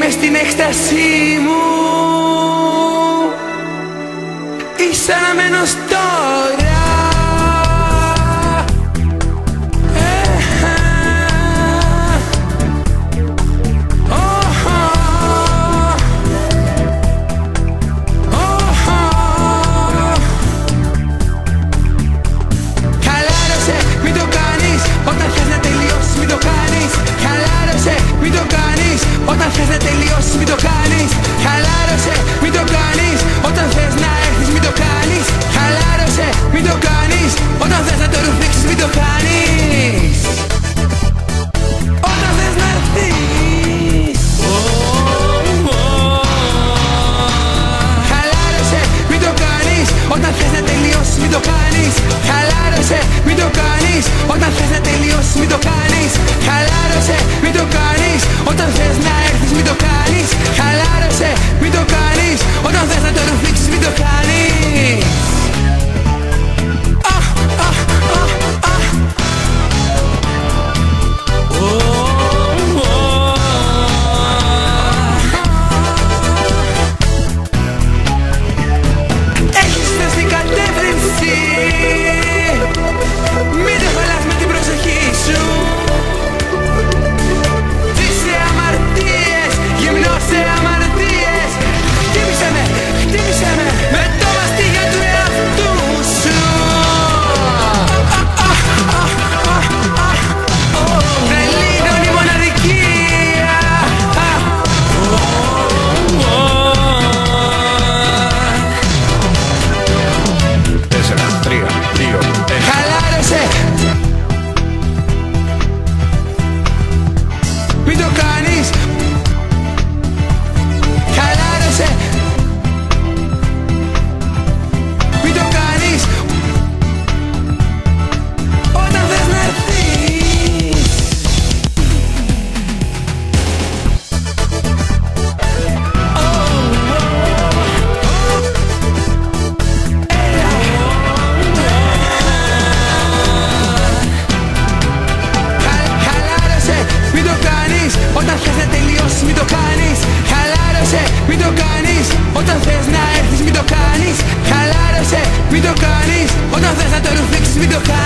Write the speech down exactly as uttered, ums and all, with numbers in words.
Είμαι στην έκστασή μου, ίσα να μένω τώρα. Όταν θες να τελειώσεις μην το κάνεις. Χαλάρωσε, μην το κάνεις. Όταν θες να έρθεις μην το κάνεις. Χαλάρωσε, μην το κάνεις. Όταν θες να το ρουφήξεις μην το κάνεις. Όταν θες να έρθεις. Χαλάρωσε, μην το κάνεις. Όταν θες να τελειώσεις μην το κάνεις. Χαλάρωσε, μην το κάνεις. Όταν θες να τελειώσεις μην το κάνεις. Χαλάρωσε, μην το κάνεις. Όταν θες να έρθεις μην το κάνεις. Χαλάρωσε, μην το κάνεις. Όταν θες να το ρουφήξεις μην το κάνεις. Αχ, αχ, αχ, αχ. Έχεις φτάσει στην κατεύθυνση. Μην το χαλάς με την προσοχή σου. Σε αμαρτίες. Χτύπησε με, χτύπησε με με το μαστίγιο του εαυτού σου. Βελίνωνη μοναδικία. Τέσσερα, τρία, δύο, ένα. Χαλάρωσε. Μην το κάνεις. Μην το κάνεις. Όταν θες να έρθεις. Χαλάρωσε, μην το κάνεις. Όταν θες να τελειώσεις μην το κάνεις. Χαλάρωσε, μην το κάνεις. Όταν θες να έρθεις μην το κάνεις. Χαλάρωσε, μην το κάνεις. Όταν θες να το ρουφήξεις μην το κάνεις.